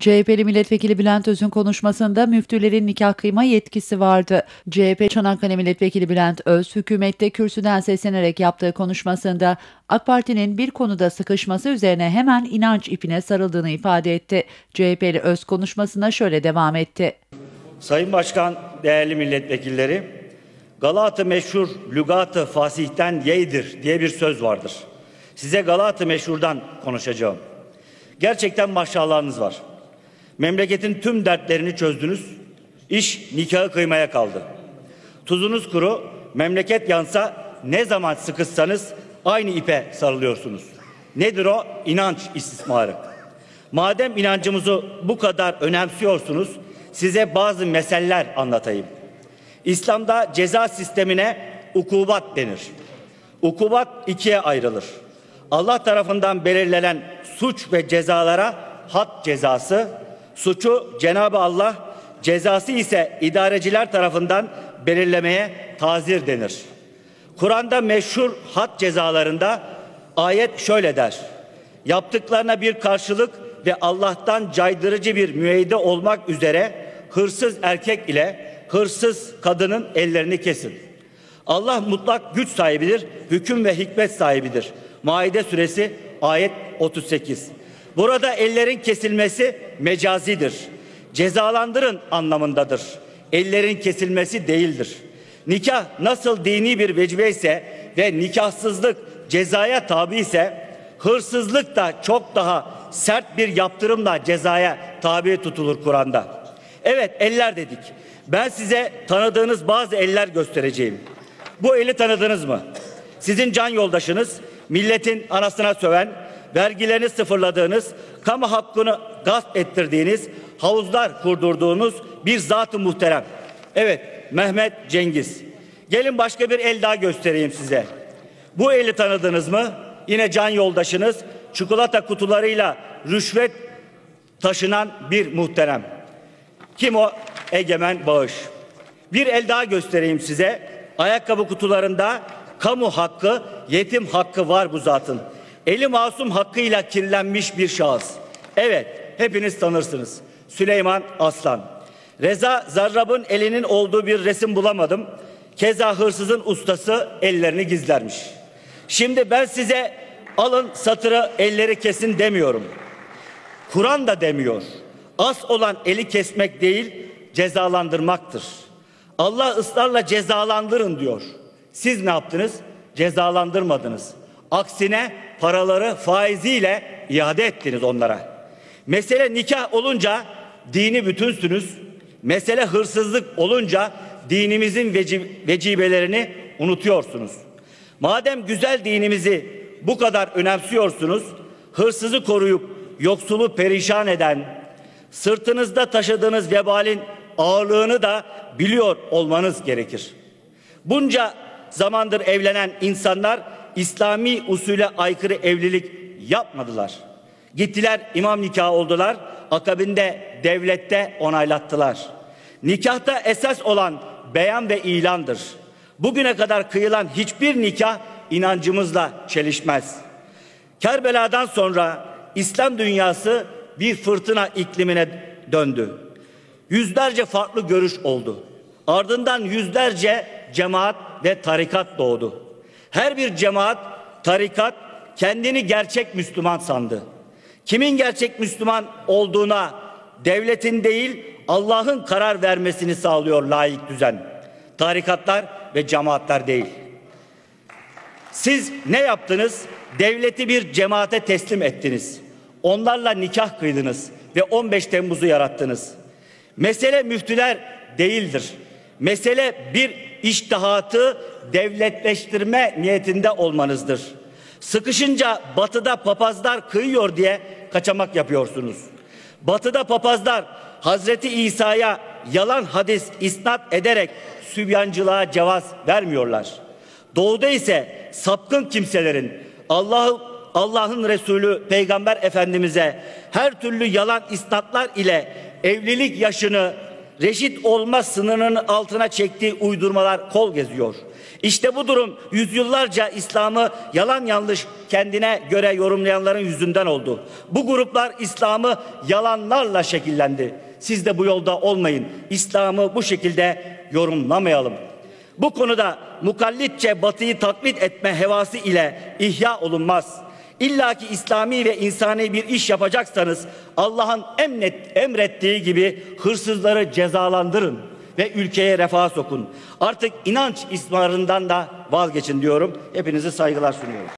CHP'li milletvekili Bülent Öz'ün konuşmasında müftülerin nikah kıyma yetkisi vardı. CHP Çanakkale Milletvekili Bülent Öz, hükümette kürsüden seslenerek yaptığı konuşmasında AK Parti'nin bir konuda sıkışması üzerine hemen inanç ipine sarıldığını ifade etti. CHP'li Öz konuşmasına şöyle devam etti. Sayın Başkan, değerli milletvekilleri, Galat-ı meşhur lügat-ı fasihten yeğdir diye bir söz vardır. Size Galat-ı meşhurdan konuşacağım. Gerçekten maşallahınız var. Memleketin tüm dertlerini çözdünüz. İş nikahı kıymaya kaldı. Tuzunuz kuru, memleket yansa ne zaman sıkışsanız aynı ipe sarılıyorsunuz. Nedir o? İnanç istismarı. Madem inancımızı bu kadar önemsiyorsunuz, size bazı meseleler anlatayım. İslam'da ceza sistemine ukubat denir. Ukubat ikiye ayrılır. Allah tarafından belirlenen suç ve cezalara had cezası, suçu Cenab-ı Allah, cezası ise idareciler tarafından belirlemeye tazir denir. Kur'an'da meşhur had cezalarında ayet şöyle der: yaptıklarına bir karşılık ve Allah'tan caydırıcı bir müeyyide olmak üzere hırsız erkek ile hırsız kadının ellerini kesin. Allah mutlak güç sahibidir, hüküm ve hikmet sahibidir. Maide suresi ayet 38. Burada ellerin kesilmesi mecazidir. Cezalandırın anlamındadır. Ellerin kesilmesi değildir. Nikah nasıl dini bir vecibe ise ve nikahsızlık cezaya tabi ise, hırsızlık da çok daha sert bir yaptırımla cezaya tabi tutulur Kur'an'da. Evet, eller dedik. Ben size tanıdığınız bazı eller göstereceğim. Bu eli tanıdınız mı? Sizin can yoldaşınız, milletin anasına söven, vergilerini sıfırladığınız, kamu hakkını gasp ettirdiğiniz, havuzlar kurdurduğunuz bir zat-ı muhterem. Evet, Mehmet Cengiz. Gelin başka bir el daha göstereyim size. Bu eli tanıdınız mı? Yine can yoldaşınız, çikolata kutularıyla rüşvet taşınan bir muhterem. Kim o? Egemen Bağış. Bir el daha göstereyim size. Ayakkabı kutularında kamu hakkı, yetim hakkı var bu zatın. Eli masum hakkıyla kirlenmiş bir şahıs. Evet, hepiniz tanırsınız. Süleyman Aslan. Reza Zarrab'ın elinin olduğu bir resim bulamadım. Keza hırsızın ustası ellerini gizlermiş. Şimdi ben size alın satırı elleri kesin demiyorum. Kur'an da demiyor. As olan eli kesmek değil, cezalandırmaktır. Allah ısrarla cezalandırın diyor. Siz ne yaptınız? Cezalandırmadınız. Aksine paraları faiziyle iade ettiniz onlara. Mesele nikah olunca dini bütünsünüz. Mesele hırsızlık olunca dinimizin vecibelerini unutuyorsunuz. Madem güzel dinimizi bu kadar önemsiyorsunuz, hırsızı koruyup yoksulu perişan eden, sırtınızda taşıdığınız vebalin ağırlığını da biliyor olmanız gerekir. Bunca zamandır evlenen insanlar İslami usule aykırı evlilik yapmadılar. Gittiler imam nikahı oldular, akabinde devlette onaylattılar. Nikahta esas olan beyan ve ilandır. Bugüne kadar kıyılan hiçbir nikah inancımızla çelişmez. Kerbela'dan sonra İslam dünyası bir fırtına iklimine döndü. Yüzlerce farklı görüş oldu. Ardından yüzlerce cemaat ve tarikat doğdu. Her bir cemaat, tarikat kendini gerçek Müslüman sandı. Kimin gerçek Müslüman olduğuna devletin değil Allah'ın karar vermesini sağlıyor laik düzen. Tarikatlar ve cemaatler değil. Siz ne yaptınız? Devleti bir cemaate teslim ettiniz. Onlarla nikah kıydınız ve 15 Temmuz'u yarattınız. Mesele müftüler değildir. Mesele bir içtihatı devletleştirme niyetinde olmanızdır. Sıkışınca batıda papazlar kıyıyor diye kaçamak yapıyorsunuz. Batıda papazlar Hazreti İsa'ya yalan hadis isnat ederek sübyancılığa cevaz vermiyorlar. Doğuda ise sapkın kimselerin Allah'ın Resulü Peygamber Efendimiz'e her türlü yalan isnatlar ile evlilik yaşını reşit olma sınırının altına çektiği uydurmalar kol geziyor. İşte bu durum yüzyıllarca İslam'ı yalan yanlış kendine göre yorumlayanların yüzünden oldu. Bu gruplar İslam'ı yalanlarla şekillendi. Siz de bu yolda olmayın. İslam'ı bu şekilde yorumlamayalım. Bu konuda mukallitçe Batı'yı taklit etme hevası ile ihya olunmaz. İlla ki İslami ve insani bir iş yapacaksanız Allah'ın emrettiği gibi hırsızları cezalandırın ve ülkeye refah sokun. Artık inanç ismarından da vazgeçin diyorum. Hepinize saygılar sunuyorum.